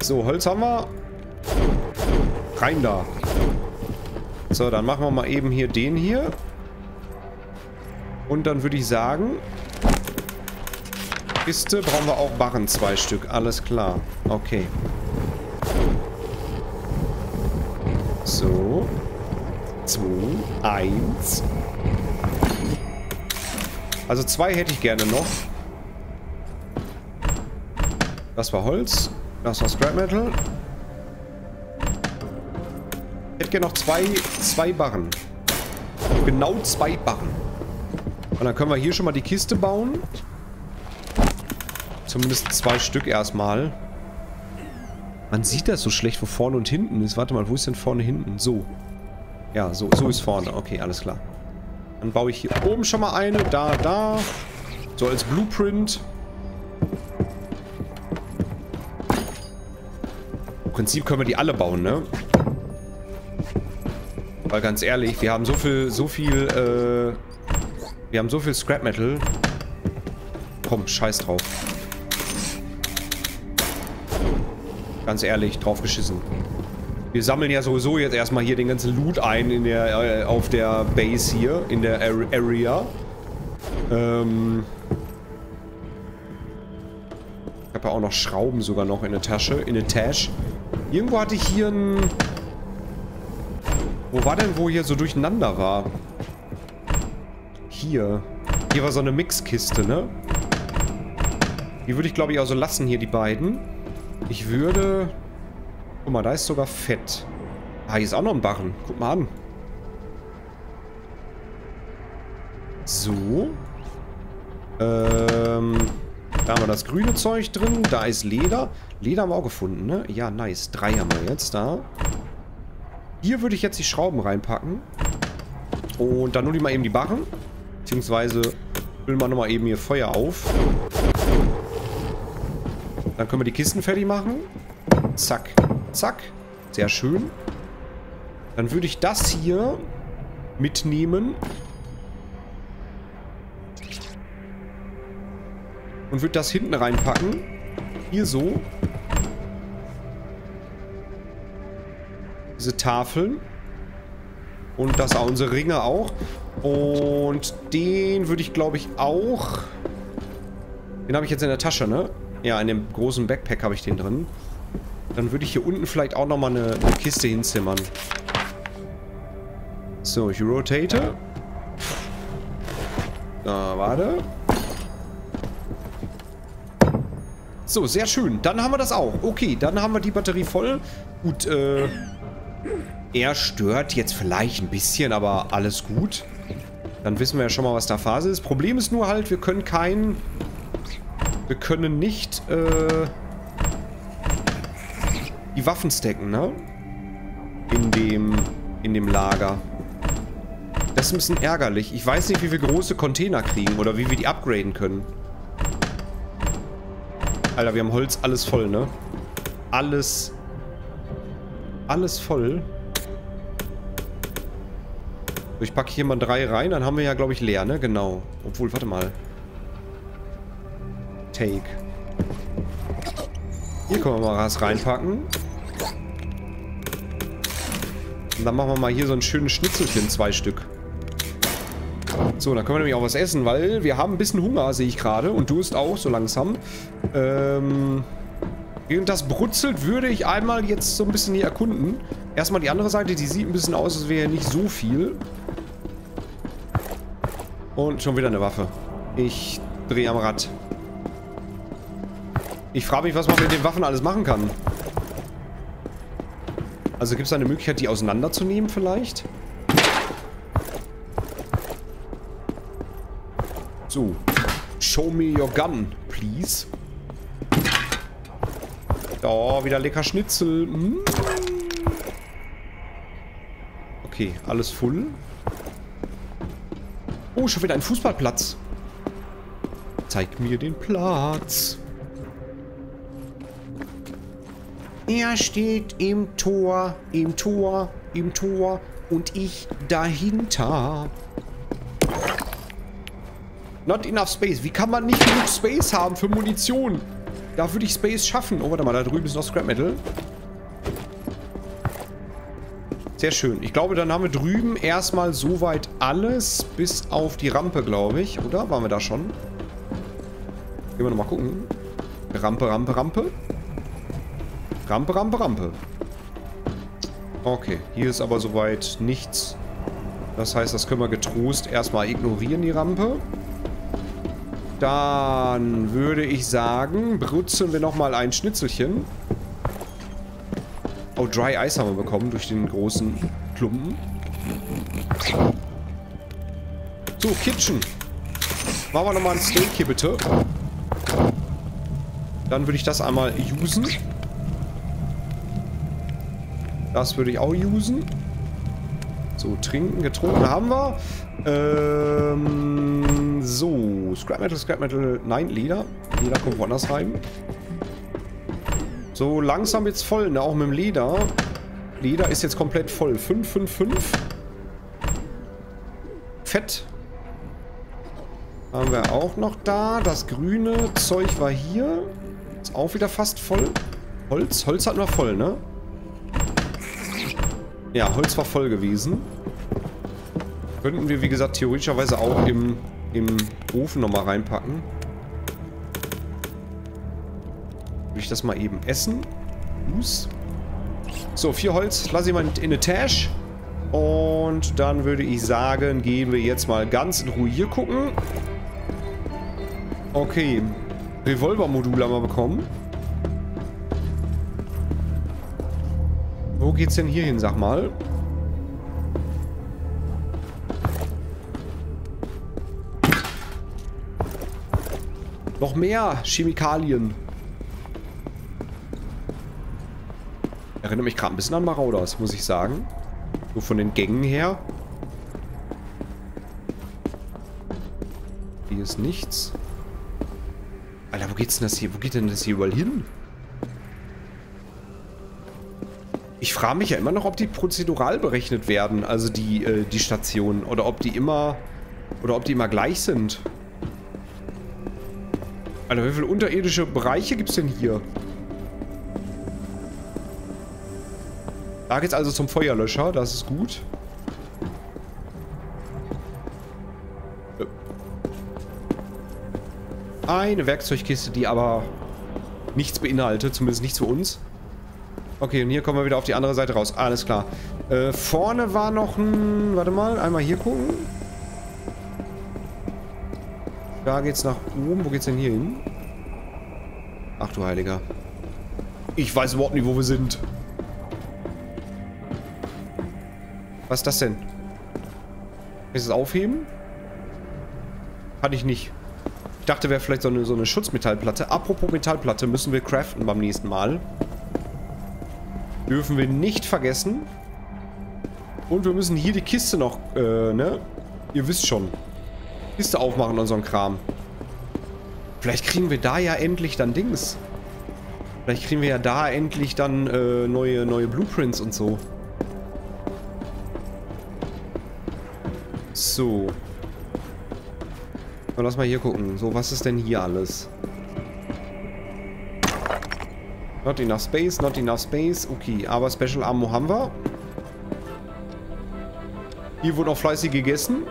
So, Holz haben wir. Rein da. So, dann machen wir mal eben hier den hier. Und dann würde ich sagen, Kiste brauchen wir auch Barren, 2 Stück. Alles klar. Okay. So. 2, 1. Also 2 hätte ich gerne noch. Das war Holz. Das war Scrap Metal. Ich hätte gerne noch zwei Barren. Genau 2 Barren. Und dann können wir hier schon mal die Kiste bauen. Zumindest 2 Stück erstmal. Man sieht das so schlecht, wo vorne und hinten ist. Warte mal, wo ist denn vorne hinten? So. Ja, so ist vorne. Okay, alles klar. Dann baue ich hier oben schon mal eine. Da. So als Blueprint. Im Prinzip können wir die alle bauen, ne? Weil ganz ehrlich, wir haben so viel Scrap Metal. Komm, scheiß drauf. Ganz ehrlich, drauf geschissen. Wir sammeln ja sowieso jetzt erstmal hier den ganzen Loot ein in der, auf der Base hier, in der Area. Ich habe ja auch noch Schrauben sogar noch in der Tasche, in der Tasche. Irgendwo hatte ich hier ein... Wo war denn, wo hier so durcheinander war? Hier. Hier war so eine Mixkiste, ne? Die würde ich, glaube ich, auch so lassen hier, die beiden. Ich würde... Guck mal, da ist sogar Fett. Ah, hier ist auch noch ein Barren. Guck mal an. So. Da haben wir das grüne Zeug drin. Da ist Leder. Leder haben wir auch gefunden, ne? Ja, nice. 3 haben wir jetzt da. Hier würde ich jetzt die Schrauben reinpacken. Und dann nur mal eben die Barren. Beziehungsweise füllen wir nochmal eben hier Feuer auf. Dann können wir die Kisten fertig machen. Zack. Zack. Sehr schön. Dann würde ich das hier mitnehmen. Und würde das hinten reinpacken. Hier so. Diese Tafeln. Und das auch unsere Ringe auch. Und den würde ich, glaube ich, auch... Den habe ich jetzt in der Tasche, ne? Ja, in dem großen Backpack habe ich den drin. Dann würde ich hier unten vielleicht auch nochmal eine Kiste hinzimmern. So, ich rotate. Warte. So, sehr schön. Dann haben wir das auch. Okay, dann haben wir die Batterie voll. Gut, er stört jetzt vielleicht ein bisschen, aber alles gut. Dann wissen wir ja schon mal, was da Phase ist. Problem ist nur halt, wir können nicht, die Waffen stacken, ne? In dem Lager. Das ist ein bisschen ärgerlich. Ich weiß nicht, wie wir große Container kriegen oder wie wir die upgraden können. Alter, wir haben Holz alles voll, ne? Alles voll. Ich packe hier mal 3 rein, dann haben wir ja, glaube ich, leer, ne? Genau. Obwohl, warte mal. Take. Hier können wir mal was reinpacken. Und dann machen wir mal hier so ein schönes Schnitzelchen, 2 Stück. So, dann können wir nämlich auch was essen, weil wir haben ein bisschen Hunger, sehe ich gerade. Und Durst auch, so langsam. Während das brutzelt, würde ich einmal jetzt so ein bisschen hier erkunden. Erstmal die andere Seite, die sieht ein bisschen aus, als wäre nicht so viel. Und schon wieder eine Waffe. Ich drehe am Rad. Ich frage mich, was man mit den Waffen alles machen kann. Also gibt es eine Möglichkeit, die auseinanderzunehmen vielleicht? So. Show me your gun, please. Oh, wieder lecker Schnitzel. Okay, alles full. Oh, schon wieder ein Fußballplatz. Zeig mir den Platz. Er steht im Tor, im Tor, im Tor und ich dahinter. Not enough space. Wie kann man nicht genug Space haben für Munition? Da würde ich Space schaffen. Oh, warte mal, da drüben ist noch Scrap Metal. Sehr schön. Ich glaube, dann haben wir drüben erstmal soweit alles, bis auf die Rampe, glaube ich. Oder? Waren wir da schon? Gehen wir nochmal gucken. Rampe, Rampe, Rampe. Rampe, Rampe, Rampe. Okay, hier ist aber soweit nichts. Das heißt, das können wir getrost erstmal ignorieren, die Rampe. Dann würde ich sagen, brutzeln wir nochmal ein Schnitzelchen. Oh, Dry Ice haben wir bekommen durch den großen Klumpen. So, Kitchen. Machen wir nochmal ein Steak hier bitte. Dann würde ich das einmal usen. Das würde ich auch usen. So, trinken, getrunken haben wir. So, Scrap Metal, nein, Leder. Leder kommt woanders rein. So, langsam jetzt voll, ne, auch mit dem Leder. Leder ist jetzt komplett voll. 5, 5, 5. Fett. Haben wir auch noch da. Das grüne Zeug war hier. Ist auch wieder fast voll. Holz hatten wir voll, ne? Ja, Holz war voll gewesen. Könnten wir, wie gesagt, theoretischerweise auch im Ofen nochmal reinpacken. Will ich das mal eben essen? So, 4 Holz. Lass ich mal in eine Tasche. Und dann würde ich sagen, gehen wir jetzt mal ganz in Ruhe hier gucken. Okay. Revolver-Modul haben wir bekommen. Wo geht's denn hier hin, sag mal? Noch mehr Chemikalien. Erinnert mich gerade ein bisschen an Marauders, muss ich sagen. So von den Gängen her. Hier ist nichts. Alter, wo geht's denn das hier? Wo geht denn das hier überall hin? Ich frage mich ja immer noch, ob die prozedural berechnet werden, also die Stationen, oder ob die immer gleich sind. Alter, wie viele unterirdische Bereiche gibt es denn hier? Da geht's also zum Feuerlöscher, das ist gut. Eine Werkzeugkiste, die aber nichts beinhaltet, zumindest nichts für uns. Okay, und hier kommen wir wieder auf die andere Seite raus. Alles klar. Vorne war noch ein... Warte mal, einmal hier gucken. Da geht's nach oben. Wo geht's denn hier hin? Ach du Heiliger. Ich weiß überhaupt nicht, wo wir sind. Was ist das denn? Kann ich das aufheben? Kann ich nicht. Ich dachte, wäre vielleicht so eine Schutzmetallplatte. Apropos Metallplatte, müssen wir craften beim nächsten Mal. Dürfen wir nicht vergessen. Und wir müssen hier die Kiste noch, ne? Ihr wisst schon. Kiste aufmachen und so ein Kram. Vielleicht kriegen wir da ja endlich dann Dings. Vielleicht kriegen wir ja da endlich dann neue Blueprints und so. So. So, lass mal hier gucken. So, was ist denn hier alles? Not enough space, not enough space. Okay, aber Special Ammo haben wir. Hier wurde auch fleißig gegessen.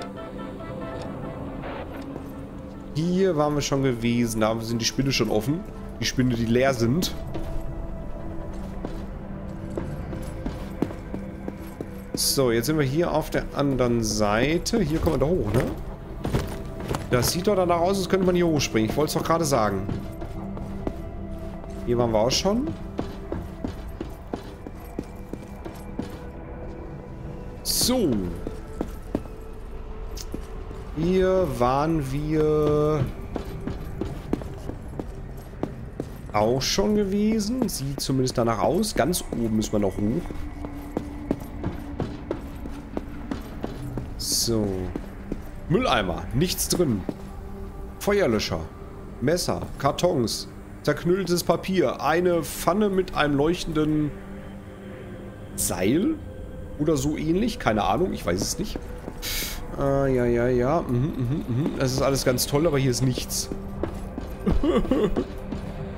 Hier waren wir schon gewesen. Da sind die Spinne schon offen. Die Spinne, die leer sind. So, jetzt sind wir hier auf der anderen Seite. Hier kommen wir da hoch, ne? Das sieht doch danach aus, als könnte man hier hochspringen. Ich wollte es doch gerade sagen. Hier waren wir auch schon. So. Hier waren wir auch schon gewesen. Sieht zumindest danach aus. Ganz oben müssen wir noch hoch. So. Mülleimer. Nichts drin. Feuerlöscher. Messer. Kartons. Zerknülltes Papier. Eine Pfanne mit einem leuchtenden Seil. Oder so ähnlich. Keine Ahnung. Ich weiß es nicht. Ja. Es ist alles ganz toll, aber hier ist nichts.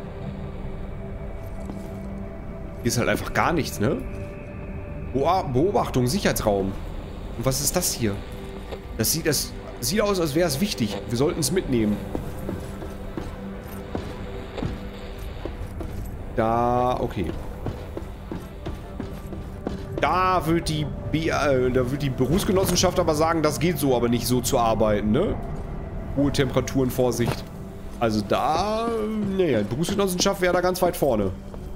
Hier ist halt einfach gar nichts, ne? Beobachtung, Sicherheitsraum. Und was ist das hier? Das sieht aus, als wäre es wichtig. Wir sollten es mitnehmen. Da, okay. Da wird die Berufsgenossenschaft aber sagen, das geht so, aber nicht so zu arbeiten, ne? Hohe Temperaturen, Vorsicht. Also da, naja, Berufsgenossenschaft wäre da ganz weit vorne.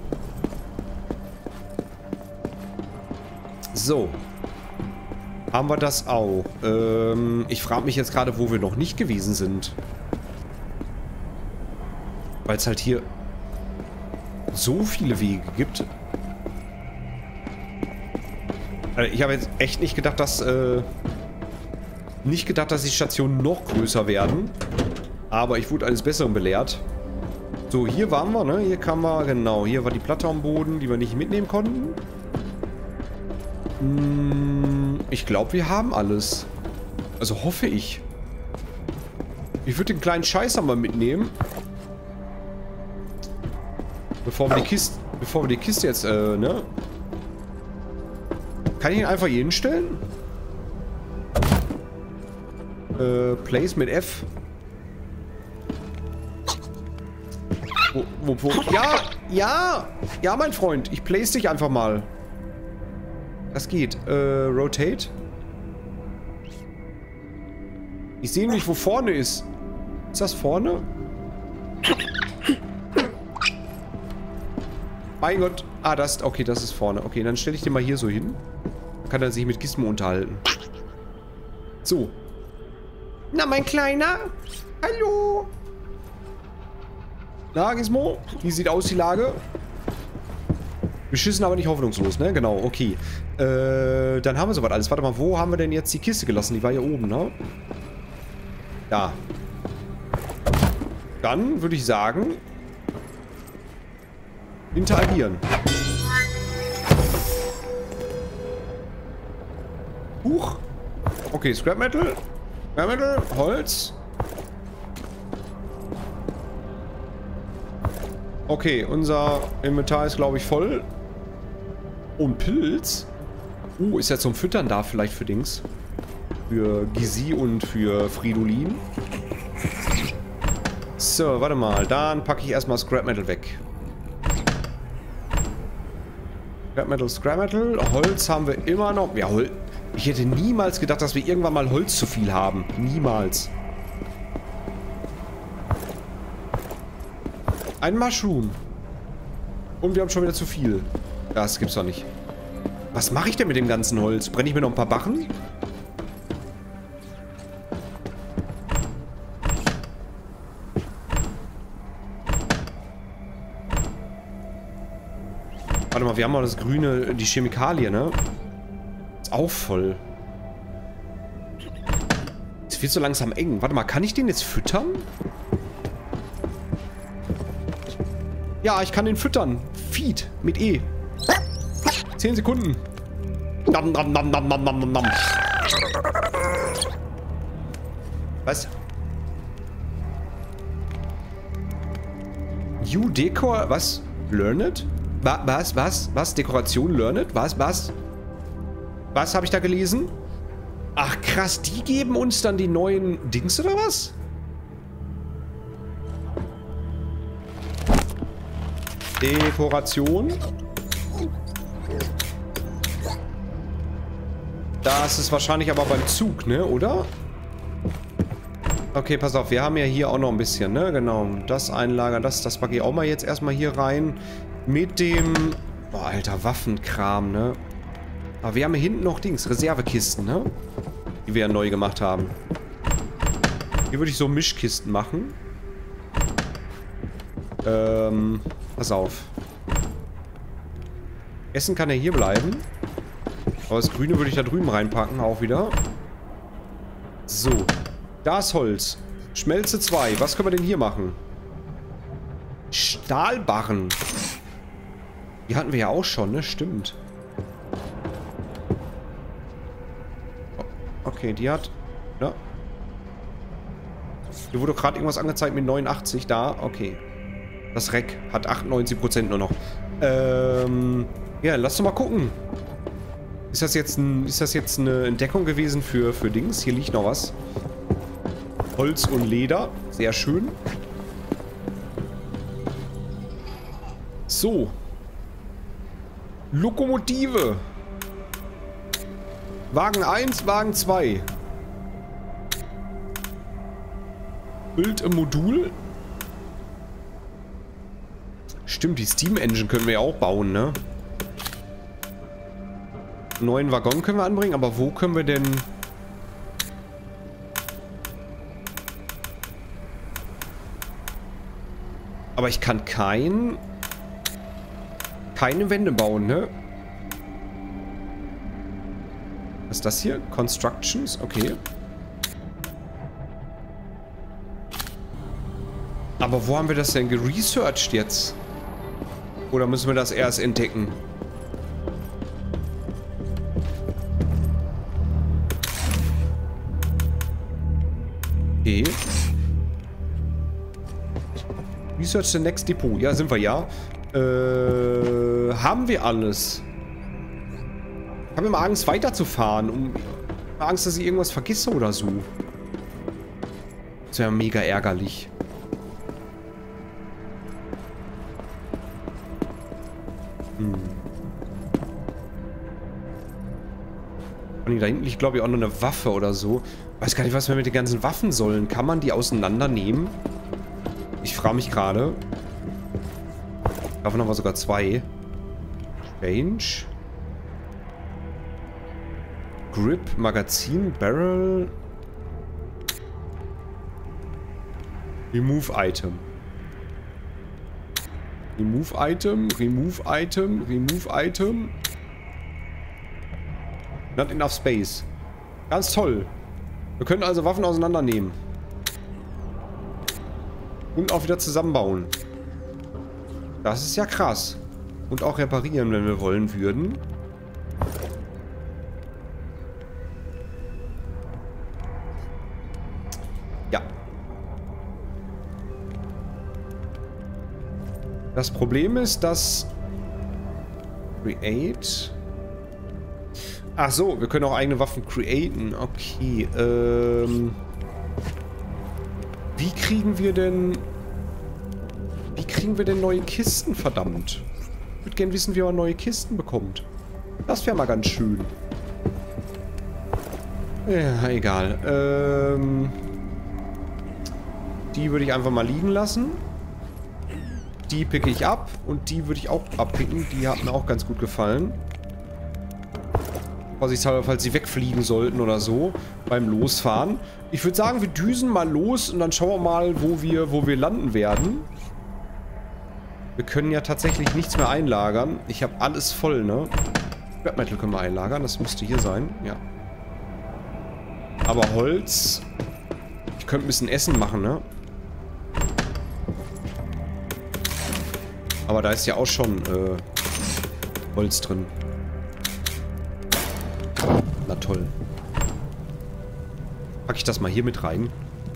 So. Haben wir das auch. Ich frage mich jetzt gerade, wo wir noch nicht gewesen sind. Weil es halt hier so viele Wege gibt. Also ich habe jetzt echt nicht gedacht, dass die Stationen noch größer werden. Aber ich wurde eines Besseren belehrt. So, hier waren wir, ne? Hier kamen wir, genau. Hier war die Platte am Boden, die wir nicht mitnehmen konnten. Ich glaube, wir haben alles. Also hoffe ich. Ich würde den kleinen Scheiß einmal mitnehmen. Bevor wir die Kiste jetzt, ne? Kann ich ihn einfach hier hinstellen? Place mit F. Ja, ja, ja, mein Freund. Ich place dich einfach mal. Das geht. Rotate. Ich sehe nicht, wo vorne ist. Ist das vorne? Mein Gott. Ah, das. Okay, das ist vorne. Okay, dann stelle ich den mal hier so hin. Dann kann er sich mit Gizmo unterhalten. So. Na, mein Kleiner. Hallo. Na, Gizmo? Wie sieht aus die Lage? Beschissen, aber nicht hoffnungslos, ne? Genau, okay. Dann haben wir soweit alles. Warte mal, wo haben wir denn jetzt die Kiste gelassen? Die war hier oben, ne? Da. Dann würde ich sagen... interagieren. Huch. Okay, Scrap Metal. Scrap Metal, Holz. Okay, unser Inventar ist, glaube ich, voll. Und Pilz. Ist ja zum Füttern da vielleicht für Dings. Für Gizi und für Fridolin. So, warte mal. Dann packe ich erstmal Scrap Metal weg. Scrap Metal. Holz haben wir immer noch. Ja, ich hätte niemals gedacht, dass wir irgendwann mal Holz zu viel haben. Niemals. Ein Mushroom. Und wir haben schon wieder zu viel. Das gibt's doch nicht. Was mache ich denn mit dem ganzen Holz? Brenne ich mir noch ein paar Bachen? Warte mal, wir haben auch das grüne, die Chemikalie, ne? Ist auch voll. Es wird so langsam eng. Warte mal, kann ich den jetzt füttern? Ja, ich kann den füttern. Feed mit E. 10 Sekunden. Nam, nam, nam, nam, nam, nam, nam. Was? You Decor... Was? Learned? Was? Dekoration Learned? Was? Was habe ich da gelesen? Ach krass, die geben uns dann die neuen Dings oder was? Dekoration. Das ist wahrscheinlich aber beim Zug, ne? Oder? Okay, pass auf. Wir haben ja hier auch noch ein bisschen, ne? Genau. Das Einlager, das packe ich auch mal jetzt erstmal hier rein. Mit dem... Boah, alter, Waffenkram, ne? Aber wir haben hier hinten noch Dings. Reservekisten, ne? Die wir ja neu gemacht haben. Hier würde ich so Mischkisten machen. Pass auf. Essen kann ja hier bleiben. Aber das Grüne würde ich da drüben reinpacken, auch wieder. So. Da ist Holz. Schmelze 2. Was können wir denn hier machen? Stahlbarren. Die hatten wir ja auch schon, ne? Stimmt. Okay, die hat... Ja. Hier wurde gerade irgendwas angezeigt mit 89. Da, okay. Das Reck hat 98% nur noch. Ja, lass doch mal gucken. Ist das jetzt eine Entdeckung gewesen für Dings? Hier liegt noch was. Holz und Leder. Sehr schön. So. Lokomotive. Wagen 1, Wagen 2. Bild im Modul. Stimmt, die Steam Engine können wir ja auch bauen, ne? Einen neuen Waggon können wir anbringen, aber wo können wir denn... Aber ich kann keine Wände bauen, ne? Was ist das hier? Constructions? Okay. Aber wo haben wir das denn geresearched jetzt? Oder müssen wir das erst entdecken? Okay. Research the next Depot. Ja, sind wir ja. Haben wir alles? Ich habe immer Angst, weiterzufahren. Angst, dass ich irgendwas vergesse oder so. Das wäre mega ärgerlich. Und da hinten liegt, glaube ich, auch noch eine Waffe oder so. Weiß gar nicht, was wir mit den ganzen Waffen sollen. Kann man die auseinandernehmen? Ich frage mich gerade. Davon haben wir sogar 2. Change. Grip, Magazin, Barrel. Remove Item. Remove Item, Remove Item, Remove Item. Not enough space. Ganz toll. Wir können also Waffen auseinandernehmen. Und auch wieder zusammenbauen. Das ist ja krass. Und auch reparieren, wenn wir wollen würden. Ja. Das Problem ist, dass... Create... Ach so, wir können auch eigene Waffen createn. Okay, Wie kriegen wir denn neue Kisten, verdammt? Ich würde gerne wissen, wie man neue Kisten bekommt. Das wäre mal ganz schön. Ja, egal. Die würde ich einfach mal liegen lassen. Die picke ich ab. Und die würde ich auch abpicken. Die hat mir auch ganz gut gefallen. Vorsichtshalber, falls sie wegfliegen sollten oder so beim Losfahren. Ich würde sagen, wir düsen mal los und dann schauen wir mal, wo wir landen werden. Wir können ja tatsächlich nichts mehr einlagern. Ich habe alles voll, ne? Scrap Metal können wir einlagern, das müsste hier sein, ja. Aber Holz... Ich könnte ein bisschen Essen machen, ne? Aber da ist ja auch schon Holz drin. Na toll. Packe ich das mal hier mit rein.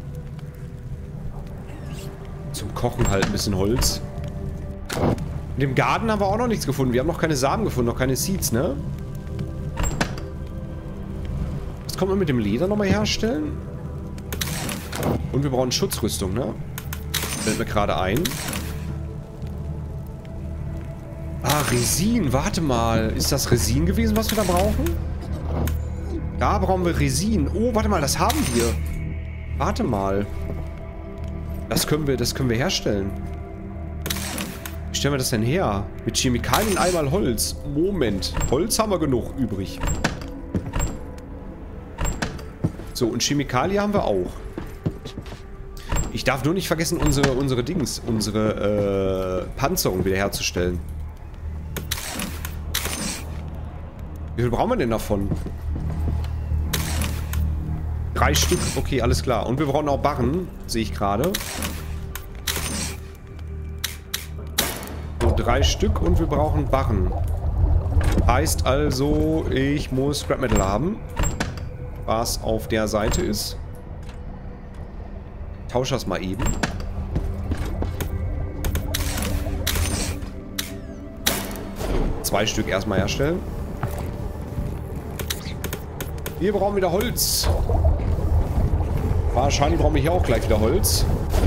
Zum Kochen halt ein bisschen Holz. In dem Garten haben wir auch noch nichts gefunden. Wir haben noch keine Samen gefunden, noch keine Seeds, ne? Was kommt man mit dem Leder nochmal herstellen? Und wir brauchen Schutzrüstung, ne? Fällt mir gerade ein. Ah, Resin. Warte mal. Ist das Resin gewesen, was wir da brauchen? Da brauchen wir Resin. Oh, warte mal, das haben wir. Warte mal. Das können wir herstellen. Wie stellen wir das denn her? Mit Chemikalien einmal Holz. Moment. Holz haben wir genug übrig. So, und Chemikalien haben wir auch. Ich darf nur nicht vergessen, unsere Panzerung wiederherzustellen. Wie viel brauchen wir denn davon? 3 Stück. Okay, alles klar. Und wir brauchen auch Barren, sehe ich gerade. So, 3 Stück und wir brauchen Barren. Heißt also, ich muss Scrap Metal haben. Was auf der Seite ist. Tausche das mal eben. 2 Stück erstmal herstellen. Wir brauchen wieder Holz. Wahrscheinlich brauchen wir hier auch gleich wieder Holz.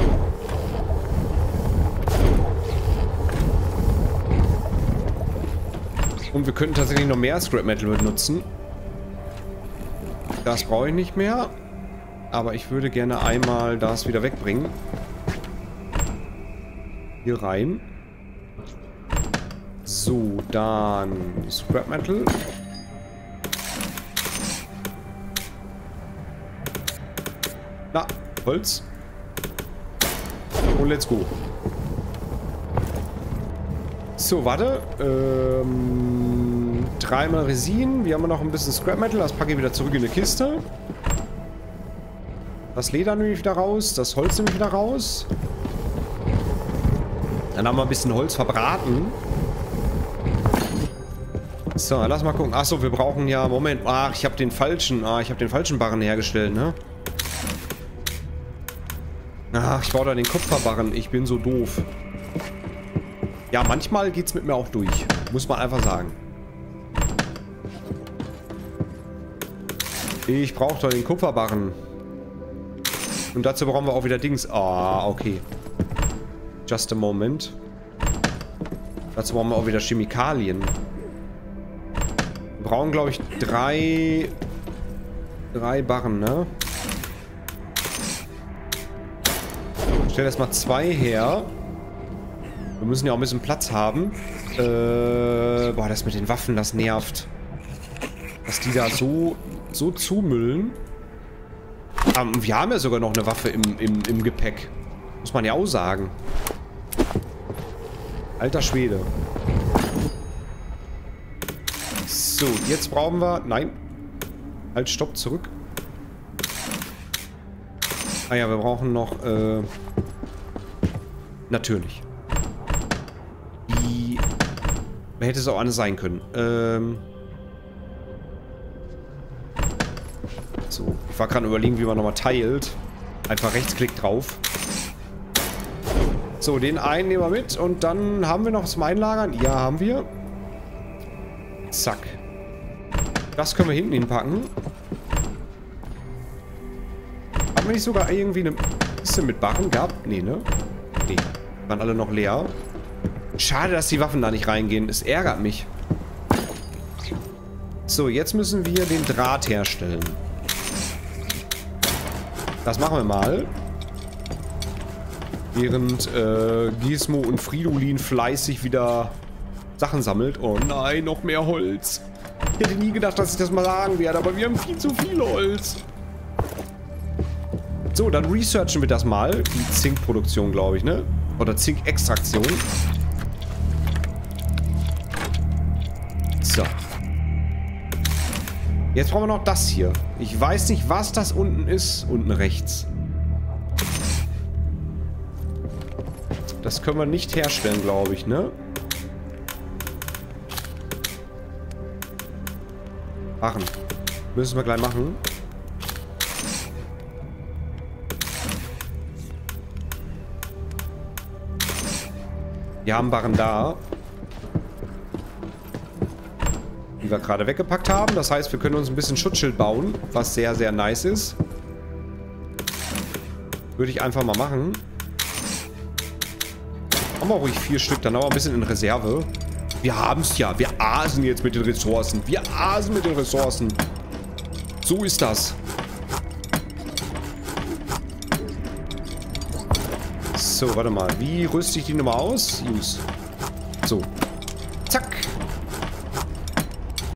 Und wir könnten tatsächlich noch mehr Scrap Metal benutzen. Das brauche ich nicht mehr. Aber ich würde gerne einmal das wieder wegbringen. Hier rein. So, dann Scrap Metal. Na, Holz. Und let's go. So, warte. 3-mal Resin. Wir haben noch ein bisschen Scrap Metal. Das packe ich wieder zurück in eine Kiste. Das Leder nehme ich wieder raus. Das Holz nehme ich wieder raus. Dann haben wir ein bisschen Holz verbraten. So, lass mal gucken. Achso, wir brauchen ja... Moment. Ach, ich habe den falschen Barren hergestellt, ne? Ach, ich baue da den Kupferbarren. Ich bin so doof. Ja, manchmal geht's mit mir auch durch. Muss man einfach sagen. Ich brauche doch den Kupferbarren. Und dazu brauchen wir auch wieder Dings. Ah, okay. Just a moment. Dazu brauchen wir auch wieder Chemikalien. Wir brauchen, glaube ich, drei Barren, ne? Ich stelle erstmal 2 her. Wir müssen ja auch ein bisschen Platz haben. Boah, das mit den Waffen, das nervt. Dass die da so zumüllen. Wir haben ja sogar noch eine Waffe im Gepäck. Muss man ja auch sagen. Alter Schwede. So, jetzt brauchen wir... Nein. Halt, stopp, zurück. Ah ja, wir brauchen noch... Natürlich. Hätte es auch anders sein können. So, ich war gerade überlegen, wie man nochmal teilt. Einfach Rechtsklick drauf. So, den einen nehmen wir mit und dann haben wir noch zum Einlagern. Ja, haben wir. Zack. Das können wir hinten hinpacken. Haben wir nicht sogar irgendwie eine Kiste mit Barren gehabt? Nee, ne? Nee. Waren alle noch leer. Schade, dass die Waffen da nicht reingehen. Es ärgert mich. So, jetzt müssen wir den Draht herstellen. Das machen wir mal. Während Gizmo und Fridolin fleißig wieder Sachen sammelt. Oh nein, noch mehr Holz. Ich hätte nie gedacht, dass ich das mal sagen werde, aber wir haben viel zu viel Holz. So, dann researchen wir das mal. Die Zinkproduktion, glaube ich, ne? Oder Zinkextraktion. So. Jetzt brauchen wir noch das hier. Ich weiß nicht, was das unten ist. Unten rechts. Das können wir nicht herstellen, glaube ich, ne? Barren. Müssen wir gleich machen. Wir haben Barren da. Die wir gerade weggepackt haben. Das heißt, wir können uns ein bisschen Schutzschild bauen, was sehr, sehr nice ist. Würde ich einfach mal machen. Haben wir ruhig 4 Stück, dann aber ein bisschen in Reserve. Wir haben es ja. Wir asen jetzt mit den Ressourcen. Wir asen mit den Ressourcen. So ist das. So, warte mal. Wie rüste ich die nochmal aus? Use. So.